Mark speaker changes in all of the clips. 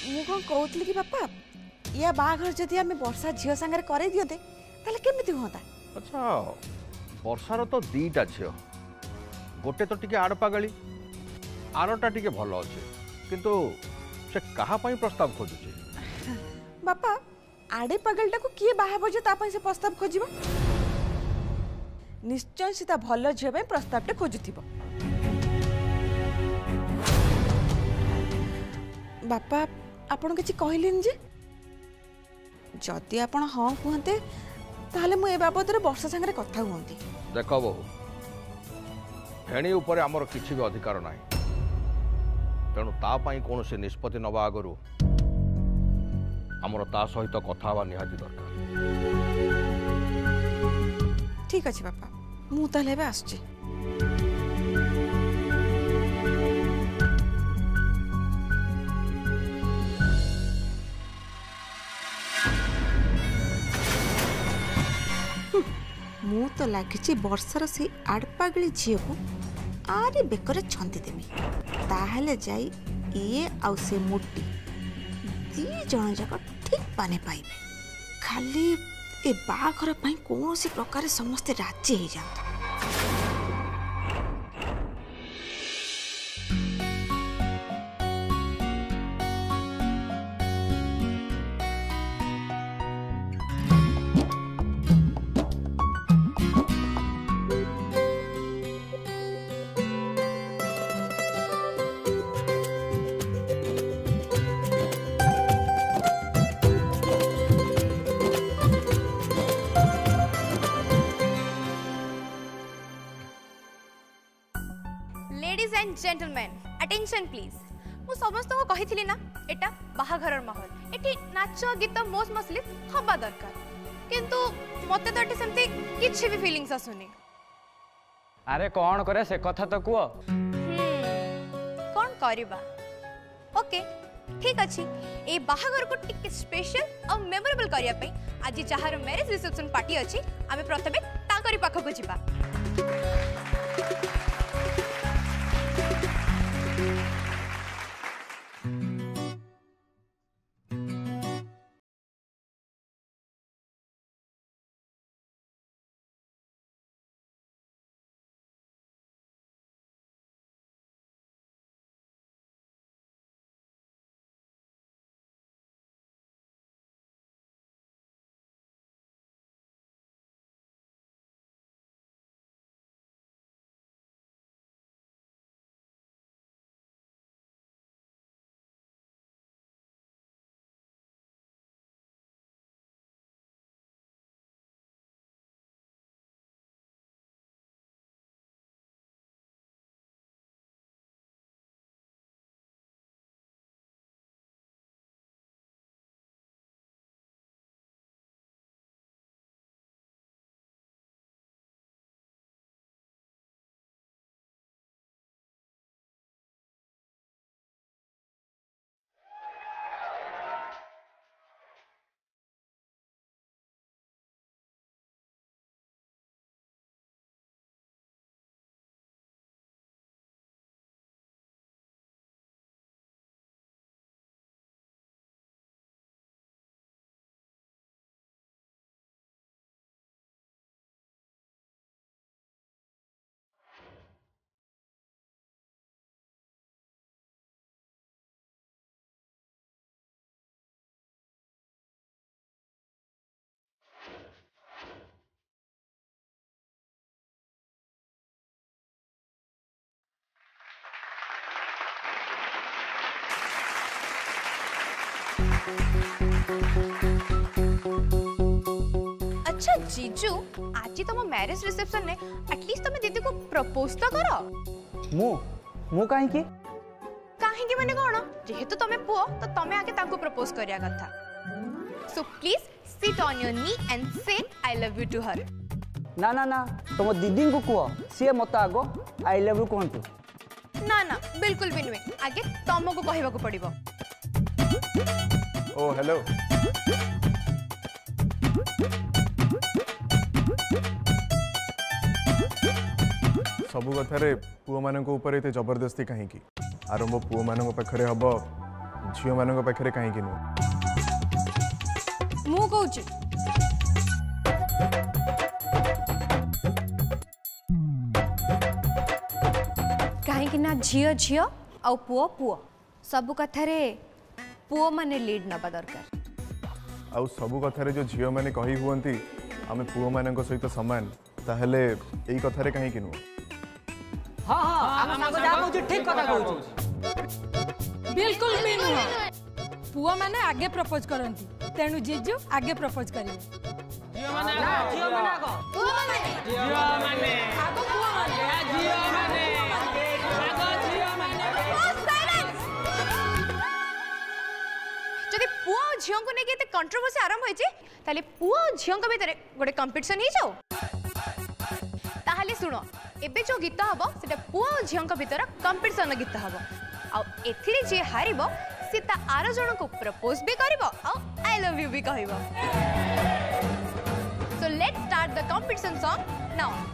Speaker 1: मु कौन कहूली कि बापा या बाघर जदि आम वर्षा झील सांगे करे दियते ताले केमिति होता।
Speaker 2: अच्छा वर्षार तो दीटा झील गोटे तो टिके आड़ पागली आरटा टिके भल अच्छे किंतु से कहा पाई प्रस्ताव खोजुचे।
Speaker 1: बापा आड़े पागलटा को किए बाहाबो जे तापई से प्रस्ताव खोजिबो निश्चय सीता भल झील पे प्रस्तावटे खोजुथिबो। बापा आपण किछि कहलिन जे जदि आपण हाँ कहते ताहले मु ए बाबद रे वर्षा संगे कथा हुंती।
Speaker 2: देख बहु फेणी उपरे आमर किछि भी अधिकार नाही तेणु ता पाई कौन से निष्पत्ति नवा आगरु आमर ता सहित कथा हवा निहाती दरकार।
Speaker 1: ठीक अछि बापा मु ताहले एबे आसछि। मु तो लगी वर्षार से आड़पागली झील को आरे बेकर छंदी देमी ताहले जाई ये आउ से मोटी दी जन जाक ठीक पाने पाइबे। खाली ए बाघर पाई कौन सी प्रकार समस्ते राजी हो जात।
Speaker 3: Ladies and gentleman attention please मु समस्त को कही ना एटा बाहाघर माहौल एटी नाच गीत मोज मसली हवा दरकार किंतु मते तो एटी सेमती किछि भी फीलिंग्स आसुनी।
Speaker 4: अरे कौन करे से कथा तो कुओ
Speaker 3: कौन करबा ओके ठीक अछि ए बाहाघर को टिके स्पेशल और मेमोरेबल करिया पे आज जहार मैरिज रिसेप्शन पार्टी अछि आमे प्रथमे ताकरी पाख को जिबा। अच्छा जीजू आज तुम मैरिज रिसेप्शन में एटलीस्ट तुम दीदी को प्रपोज तो करो।
Speaker 4: मु काहे की
Speaker 3: माने कोन जेहेतु तुम पुओ तो तुम आगे तांको प्रपोज करिया कथा। So please sit on your knee and say I love you to her.
Speaker 4: ना ना ना तुम दीदी को कह सी मत आगो आई लव यू कहतु।
Speaker 3: ना ना बिल्कुल भी नुहे आगे तुमको कहबा को पड़िबो।
Speaker 5: ओ हेलो सबु कथारे पुओ मानक ऊपर एते जबरदस्ती कहीं आरंभ पुओ मानक पाखरे हम झील मान पाखे कहीं नुह
Speaker 3: मु कहूची कहीं ना झील झील आ पुओ पुओ सब कथारे पुओ माने लीड नबा दरकार
Speaker 5: आउ सबु कथारे जो झील मैंने कही हुअंती आमे पुओ मानक सहित समान ताहले एई कथारे कहीं नुह
Speaker 6: हाँ हाँ हम संग जा कहू ठीक कथा कहू
Speaker 7: बिल्कुल भी नुह पुआ माने आगे प्रपोज करंती तेणु जीजू आगे प्रपोज करिवे
Speaker 6: झियो माने आगो
Speaker 7: पुआ माने आगो पुआ माने
Speaker 6: झियो माने आगो झियो माने
Speaker 3: जदि पुआ और झियो को नेके एते कंट्रोवर्सी आरंभ होइची ताले पुआ और झियो को भीतर गोटे कंपटीशन ही जाओ ताहले सुनो एबे जो गीत हबो सेटा पुआ और झियो को भीतर कंपटीशन गीत हबो आ एथिरे जे हारिबो से ता आरो जण को प्रपोज भी करिवो आ आई लव यू भी कहिवो so let's start the competition song now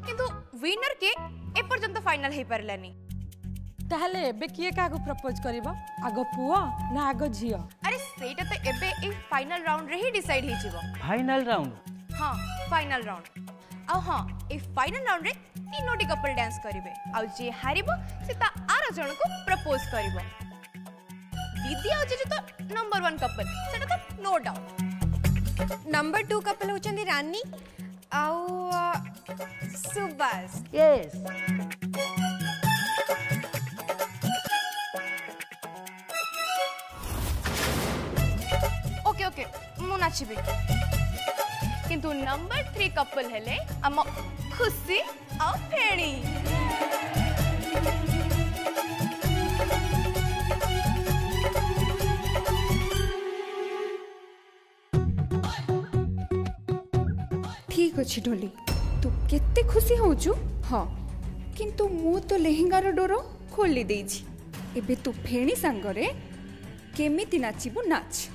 Speaker 3: किंतु विनर के ए पर्यंत फाइनल हे परलानी।
Speaker 7: ताहले एबे किए कागो प्रपोज करिवो आगो पुओ ना आगो झियो?
Speaker 3: अरे सेटा तो एबे ए फाइनल राउंड रे ही डिसाइड हे जिवो।
Speaker 4: Final round?
Speaker 3: हां फाइनल राउंड। आ हां ए फाइनल राउंड रे तीनोटी कपल डांस करिवे आ जे हारिबो से ता आरो जण को प्रपोज करिवो। दीदी आ जे तो नंबर 1 कपल सेटा तो नो डाउट। नंबर 2 कपल होचंदी रानी आउ सुभाष।
Speaker 4: यस
Speaker 3: ओके ओके मु नाचिबे किंतु नंबर 3 कपल हेले हम खुशी आ फेणी।
Speaker 8: ठीक अच्छे ढोली तू केते खुशी होचु। हाँ किंतु मु तो लेहेंगार डोर खोली देइछि एबे तू फेणी सांगरे केमिति नाचिबु नाच।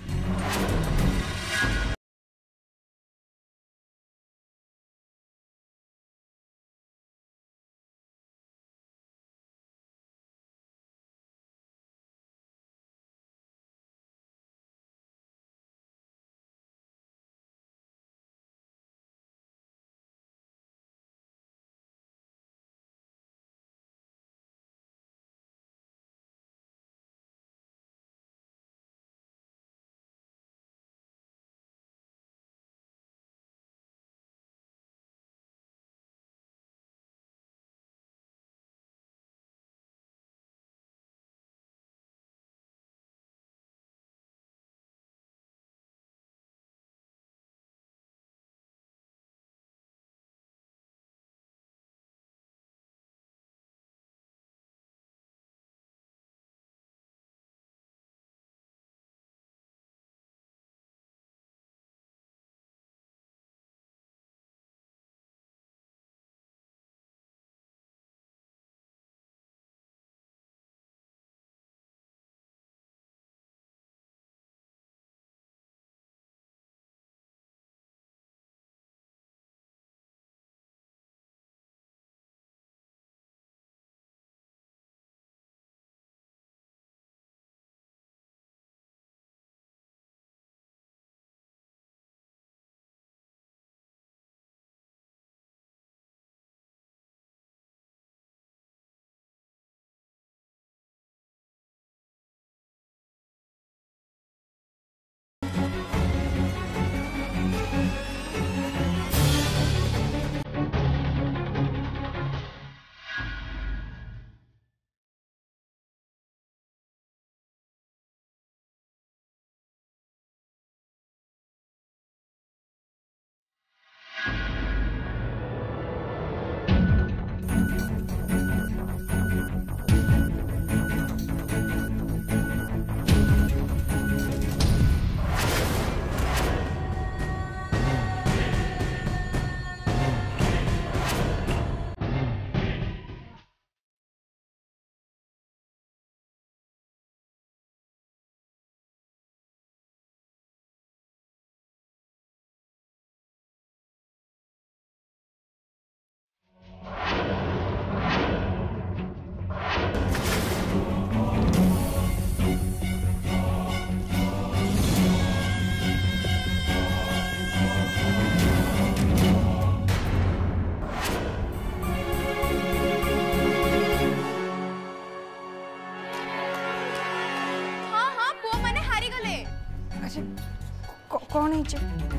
Speaker 8: कौन है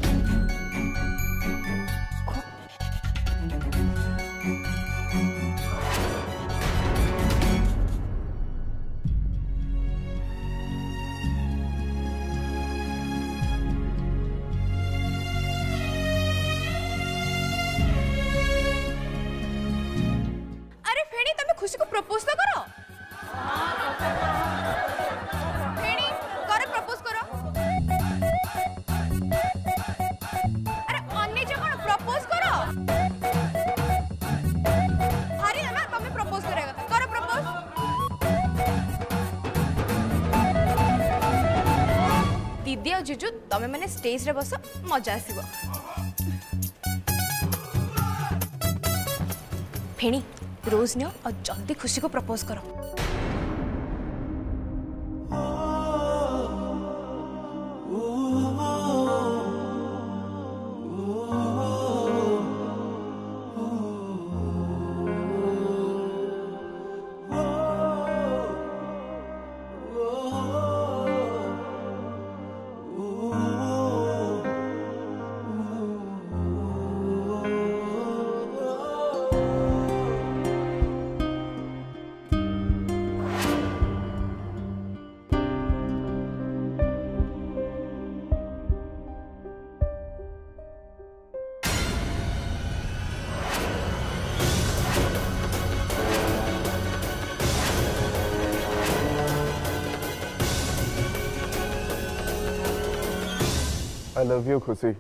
Speaker 3: अरे फेणी तमे खुशी को प्रपोज तो करो। फेणी करे प्रपोज करो। अरे अन्य जे कोन प्रपोज करो। हारी ना तमे प्रपोज करेगा करो प्रपोज। दीदी और जीजू तमे माने स्टेज रे बस मजा आसीबो। फेणी रोज नियो और जल्दी खुशी को प्रपोज करो।
Speaker 5: I love you, खुशी।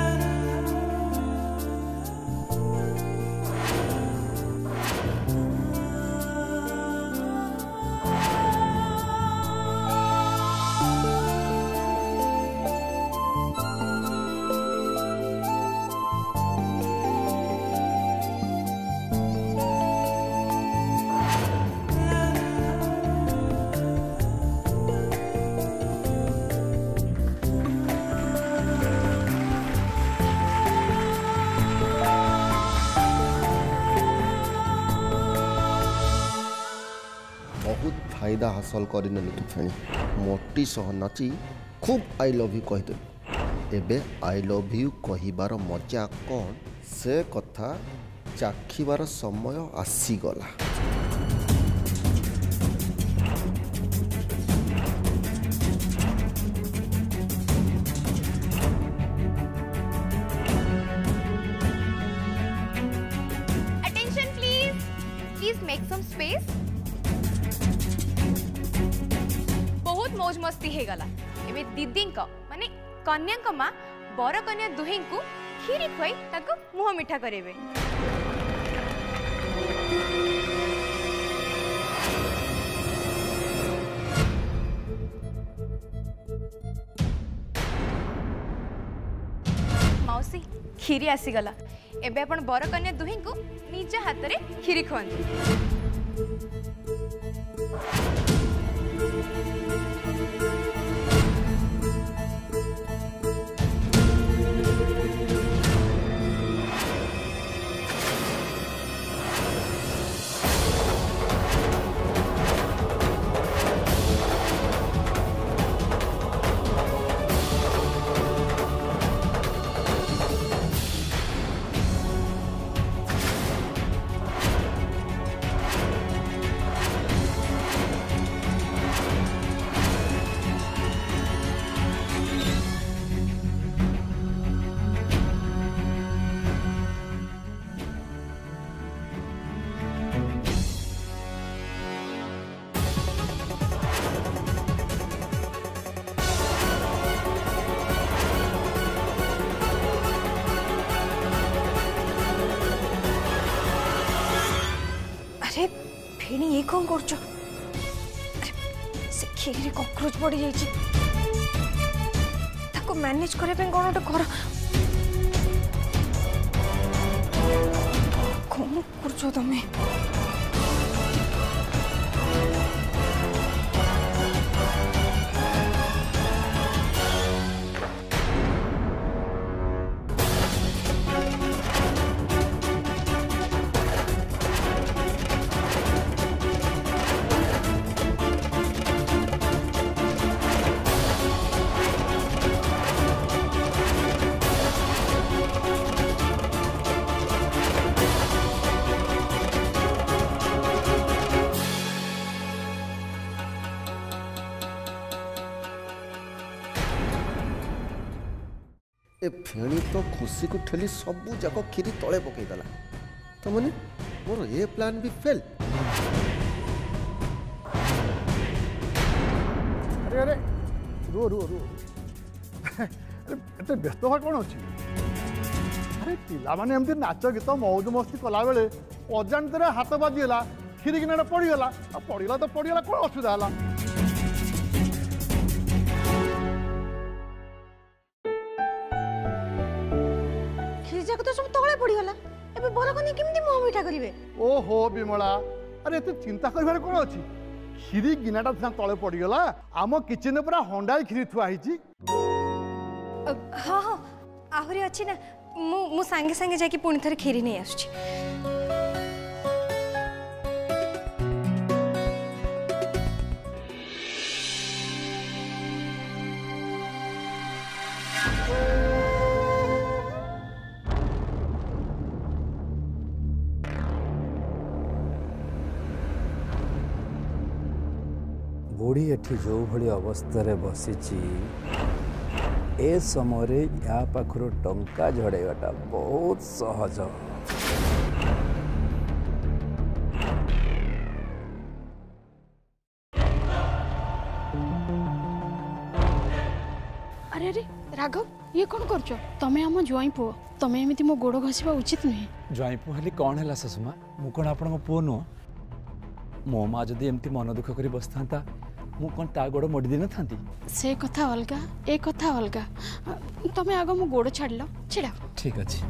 Speaker 9: फायदा हासिल करनी तू फेणी मोटी सह नाची खूब आई लव यू कहीदेलु। एबे आई लव यू कहिबार मजा कौन से कथा चाखिबार समय आसीगला।
Speaker 3: Attention please, please make some space. बहुत मौज मस्ती हे गला। एबे दीदी को माने कन्या को मां बर कन्या दुहे को खीरी खुआई ताको मुह मिठा करेबे। मौसी खीरी आसी गला। एबे अपन बर कन्या दुहे को निज हाथ रे खीरी खुआंती। फेणी ये कौन कर खीरी कॉकरोच पड़ जाइए मैनेज करने कौन गोटे कर कौन कर तमें
Speaker 9: ए फेणी तो खुशी को ठेली सबू जाक खीरी तले पकईदेला तो मैंने मोर ए प्लान भी फेल।
Speaker 10: अरे अरे रो रो रो अरे व्यस्त हवा कौन अच्छी अरे पिला माने एमती नाच गीत मौज मस्ती कला बेले अजाणत हाथ बाजीगला खीरी गिना पड़गला पड़गला तो पड़गला कौन असुविधा है।
Speaker 1: खीरी जाक तो सब तले पड़गला एबे बड़ कन्या केमती मुह
Speaker 3: मिठा करिवे
Speaker 10: ओहो विमला अरे एते चिंता करिवार कोन अछि खीरी गिनाटा सिना तळे पड़ीगला आम किचन पूरा हंडाई खीरी थुआ हिची
Speaker 3: हाँ हाँ आहरी अच्छी ना मु सांगे सांगे जाके पुणी थरे खीरी नहीं आसुची
Speaker 11: बुढ़ी एठी जो भली अवस्था रे बसीची ए समय या पाखर टंका झड़ेगाटा बहुत सहज।
Speaker 12: अरे अरे राघव ये कौन करछ तमे हम ज्वाई पुओ तमे एमिति मो गोड़ घसीबा उचित नहीं।
Speaker 11: ज्वाई पुओ हेली कौन है सासुमा मु कौन आपण पुओ नुह मो माँ जदि एमती मन दुख कर बसता मु कौन ता गोड़ मोड़ी देना था
Speaker 12: से कथा अलगा ए कथा अलगा तमे आगो मो गोड़ छाड़लो छिड़ा
Speaker 11: ठीक अच्छे।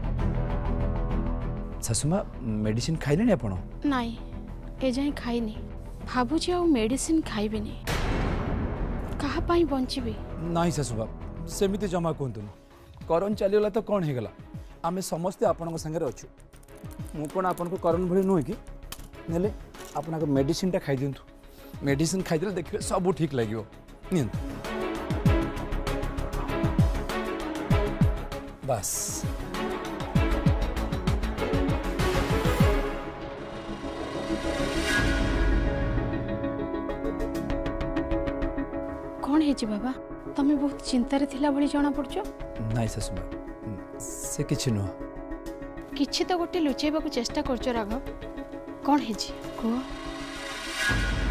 Speaker 11: सासुमा मेडिसिन खाइले आपण
Speaker 12: नाई ए जाई खाइनी भाबुची आ मेडिसिन खाइबेनी कहा पाई बंचीबी
Speaker 11: नाई सासुबा सेमिति जमा कहतुन करन चलीगला तो कौन होगला आमे समस्ते आपण संगे अच्छु मु कौन आपन को करन भली नुह कि नेले आपन मेडिसिन टा खाई दिंतु मेडिसिन खाई देखिए सब ठीक लगे बस
Speaker 12: कौन है जी बाबा तमे बहुत चिंतार थिला भली जाना पड़छ
Speaker 11: नाई सासुमा से किछि नुह
Speaker 12: किछि तो गोटे लुचेबा को चेष्टा करछ राघव कौन है जी को